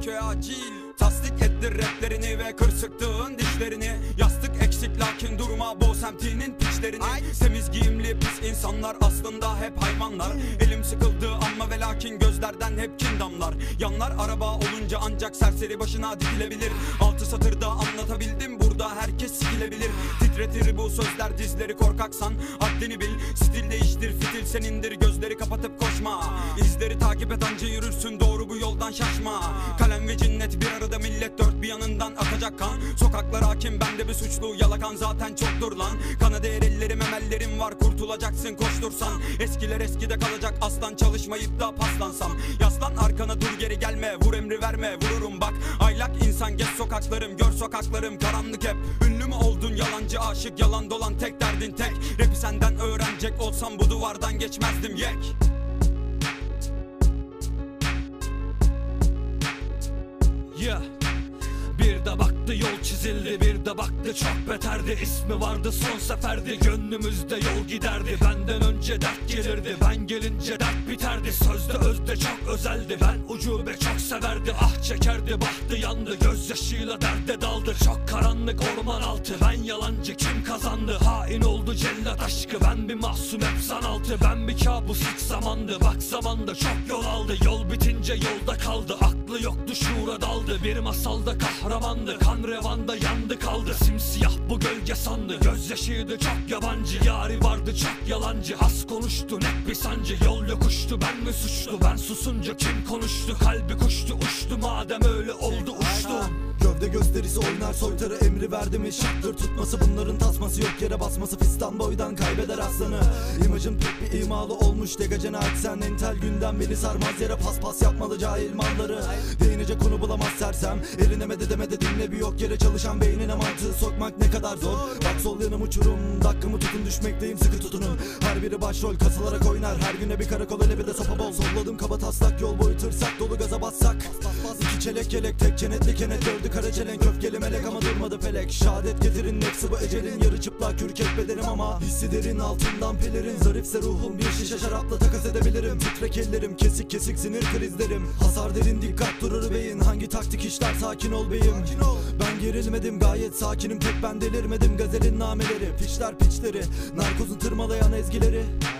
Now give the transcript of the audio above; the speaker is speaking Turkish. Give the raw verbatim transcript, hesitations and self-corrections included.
gerekiyor acil. Tasdik ettir raplerini ve kır sıktığın dişlerini. Yastık eksik lakin durma boğ semtinin piçlerini. Ay. Temiz giyimli pis insanlar aslında hep hayvanlar. Elim sıkıldı ama ve lakin gözlerden hep kin damlar. Yanlar araba olunca ancak serseri başına dikilebilir. Altı satırda anlatabildim, burada herkes sikilebilir. Titretir bu sözler dizleri, korkaksan haddini bil. Stil değiştir, fitil senindir, gözleri kapatıp koşma. İzleri takip et anca yürürsün, doğru bu yoldan şaşma. Kalem ve cinnet bir arada, millet dört bir yanından akacak kan. Sokaklar hakim, bende bir suçlu, yalakan zaten çoktur lan. Kana değer ellerim, emellerim var, kurtulacaksın koştursan. Eskiler eskide kalacak aslan, çalışmayıp da paslansam. Yaslan arkana, dur geri gelme, vur emri verme, vururum bak. Aylak insan geç sokaklarım, gör sokaklarım karanlık hep. Ünlü mü oldun yalancı aşık, yalan dolan tek derdin tek. Rapi senden öğrenecek olsam bu duvardan geçmezdim yek. Yeah. Bir de baktı yol çizildi, bir de baktı çok beterdi. İsmi vardı son seferdi, gönlümüzde yol giderdi. Benden önce dert gelirdi, ben gelince dert biterdi. Sözde özde çok özeldi, ben ucube çok severdi. Ah çekerdi, bahtı yandı, gözyaşıyla derde daldı. Çok karanlık orman altı, ben yalancı kim kazandı? Hain oldu cellat aşkı, ben bir mahzun hep sanaltı. Ben bir kabus hiç zamandı, bak zamanda çok yol aldı. Yol bitince yolda kaldı, aklı yoktu şuura daldı. Bir masalda kahramandı, kan revanda yandı kaldı. Simsiyah bu gölge sandı, gözyaşıydı çok yabancı. Yari vardı çok yalancı, has konuştu net bir sancı. Yol yokuştu, ben mi suçlu? Ben susunca kim konuştu? Kalbi kuştu uçtu, madem öyle oldu uçtum. Gövde gösterisi oynar soytarı, emri verdi mi şaktır tutması. Bunların tasması yok yere basması, fistan boydan kaybeder aslanı. İmajın pek bir imalı olmuş, degacene ait sen entel gündem. Beni sarmaz yere pas pas yapmalı cahil malları. Değinecek konu bulamaz sersem, eline mede demede dinle bir yok yere çalışan beynine mantığı sokmak ne kadar zor. Bak sol yanım uçurum, dakikamı tutun düşmekteyim sıkı tutunun. Her biri başrol kasılarak oynar, her güne bir karakol hele bir de sopa bol. Solladım kaba taslak, yol boyu tırsak dolu gaza bassak. İki çelek yelek tek çenetli kenet, dördü kara çelen köfkeli melek ama durmadı felek. Şehadet getirin nefsi bu ecelin, yarı çıplak kürket bedenim ama hissi derin altından pelerin. Zarifse ruhum, bir şişe şarapla takas edebilirim. Titrek ellerim, kesik kesik sinir krizlerim. Hasar derin, dikkat durur beyin, hangi taktik işler sakin ol beyim. Ben gerilmedim, gayet sakinim, pek ben delirmedim. Gazelin nameleri, fişler piçleri, narkozun tırmalayan ezgileri.